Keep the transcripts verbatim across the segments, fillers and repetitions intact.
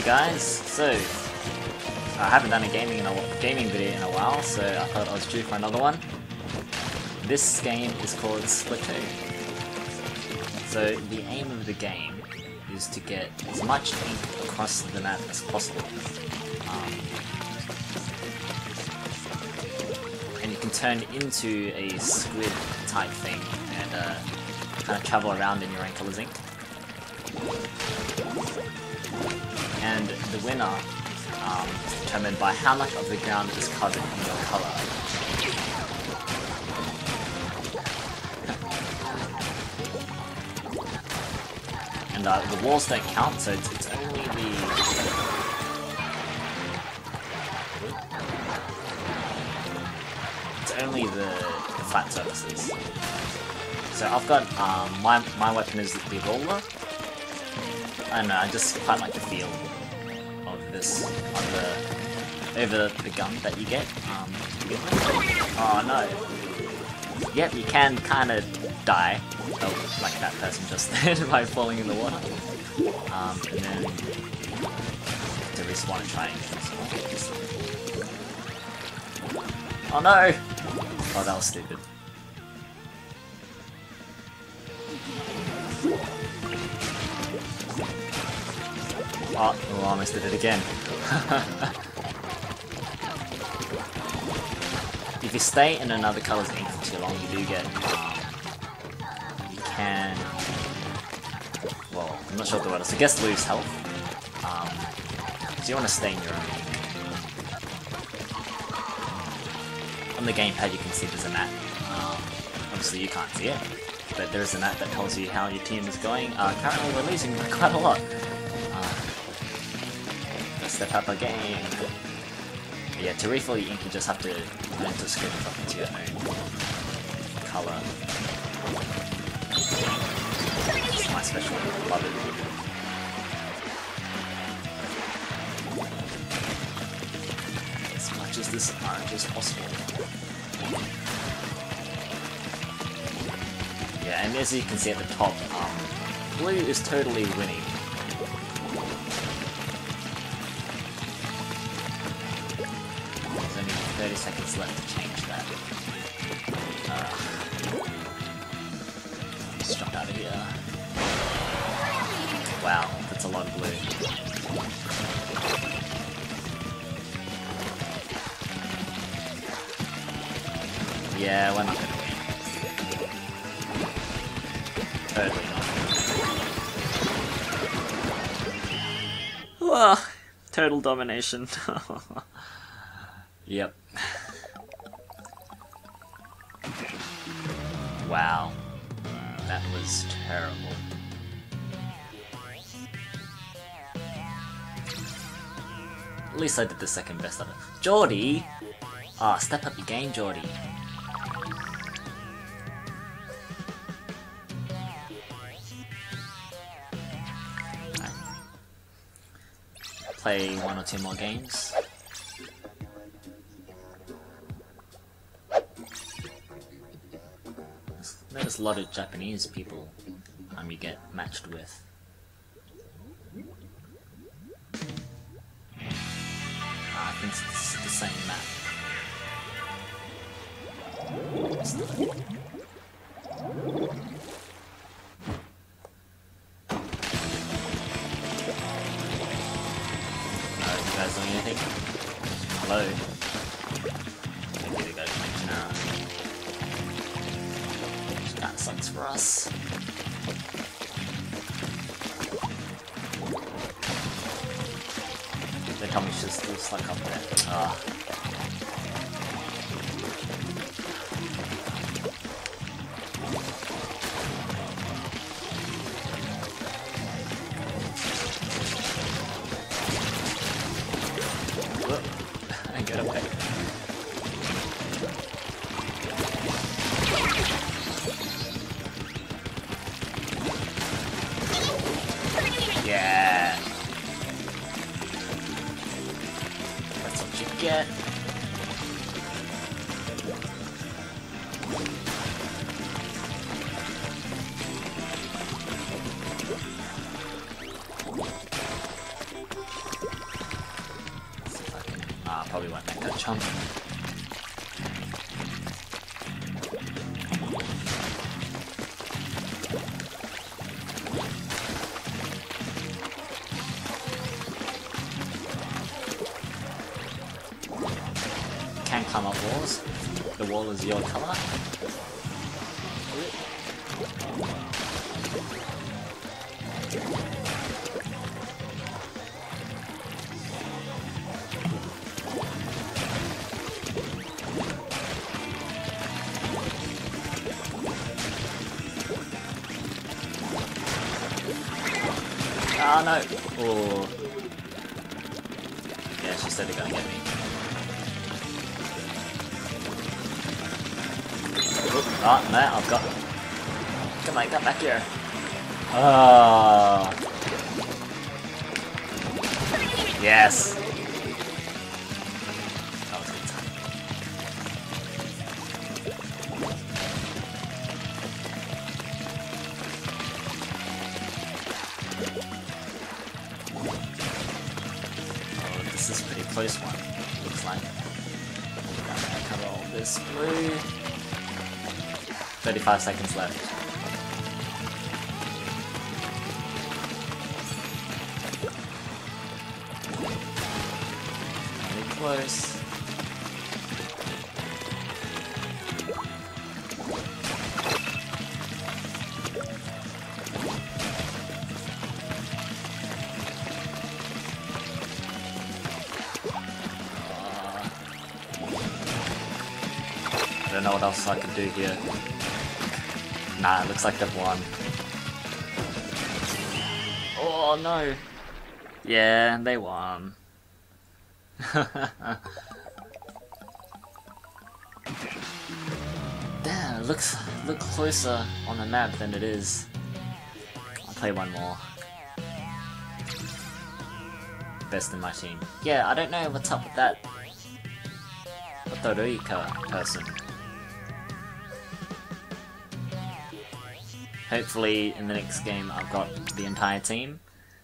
guys, so I haven't done a gaming in a gaming video in a while, so I thought I was due for another one. This game is called Splatoon. So the aim of the game is to get as much ink across the map as possible. Um, and you can turn into a squid type thing and uh, kind of travel around in your own colours ink. And the winner um, is determined by how much of the ground is covered in your colour. And uh, the walls don't count, so it's, it's only the... It's only the, the flat surfaces. So I've got, um, my, my weapon is the roller. I don't know, I just quite like the feel of this, of the, over the gun that you get. Um, to begin with. Oh no. Yep, you can kind of die, oh, like that person just did, by falling in the water. Um, and then to respawn and try and oh no! Oh, that was stupid. Oh, oh, I almost did it again. If you stay in another colour's ink for too long, you do get, um, you can, well, I'm not sure what the word is, I guess lose health. Um, so you want to stay in your own ink. On the gamepad you can see there's a map. Um, obviously you can't see it, but there's a map that tells you how your team is going. Uh, currently we're losing by quite a lot. Step up a game. But yeah, to refill your ink you just have to learn to script up into your own colour. It's my special, love it. As much as this orange as possible. Yeah, and as you can see at the top, um, blue is totally winning. thirty seconds left to change that. Uh, let's jump out of here. Wow, that's a lot of blue. Yeah, we're not gonna win. Totally not. Oh, total domination. Yep. Wow. That was terrible. At least I did the second best of it. Geordie! Ah, oh, step up your game, Geordie. Right. Play one or two more games. There's a lot of Japanese people um, you get matched with. Uh, I think it's the same map. Uh, you guys doing anything? Hello? Maybe the guy connection error. That sucks for us. They told me she's still stuck up there. Ah. Whoop. I get away. Yeah. That's what you get. probably won't make that jump. Can't climb up walls. The wall is your color. Oh no! Oh. Yeah, she's totally gonna get me. Oh, no, I've got... Come on, come back here. Oh. Yes. That was good time. Oh, this is a pretty close one, looks like. I'm gonna cover all this blue. thirty-five seconds left. Really close. Uh, I don't know what else I can do here. Nah, it looks like they've won. Oh no! Yeah, they won. Damn, it looks look closer on the map than it is. I'll play one more. Best in my team. Yeah, I don't know what's up with that Otorika person. Hopefully in the next game I've got the entire team.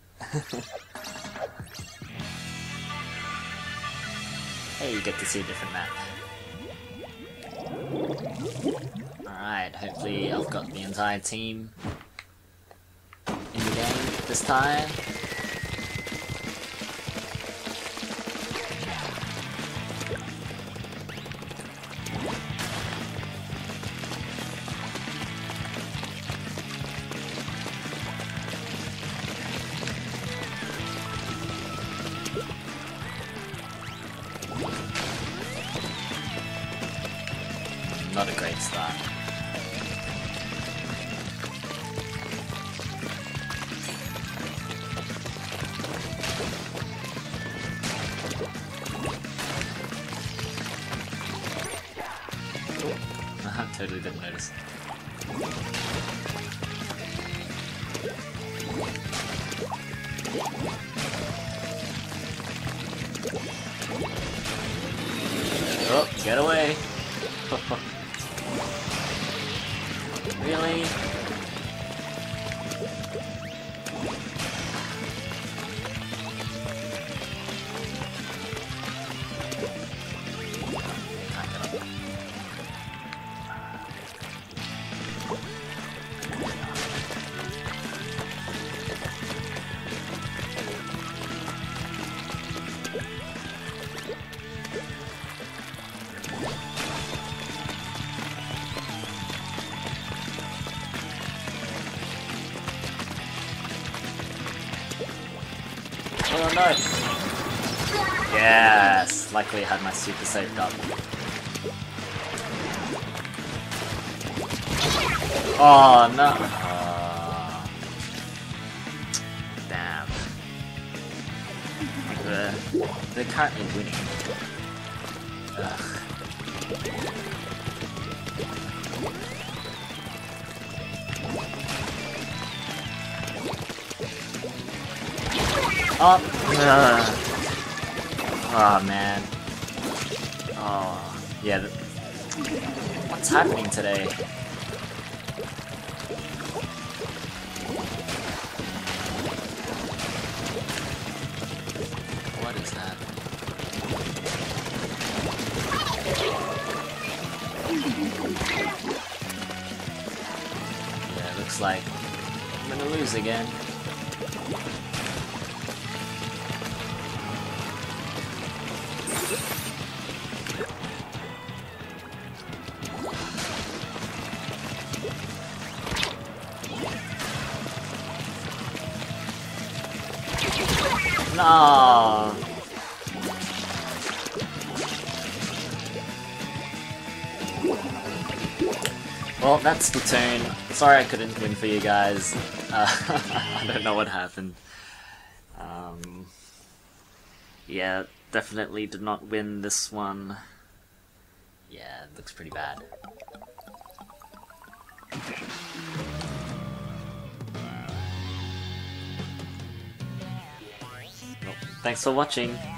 Hey, you get to see a different map. Alright, hopefully I've got the entire team in the game this time. Not a great start. I totally didn't notice. Oh, get away! Really? Oh no! Yes! Luckily I had my super saved up. Oh no! Oh. Damn. They're, they're currently winning. Ugh. Oh, uh, oh man. Oh, yeah. The, what's happening today? What is that? looks like I'm gonna lose again. No. Well, that's Splatoon. Sorry I couldn't win for you guys. Uh, I don't know what happened. Um, yeah, definitely did not win this one. Yeah, it looks pretty bad. Well, thanks for watching.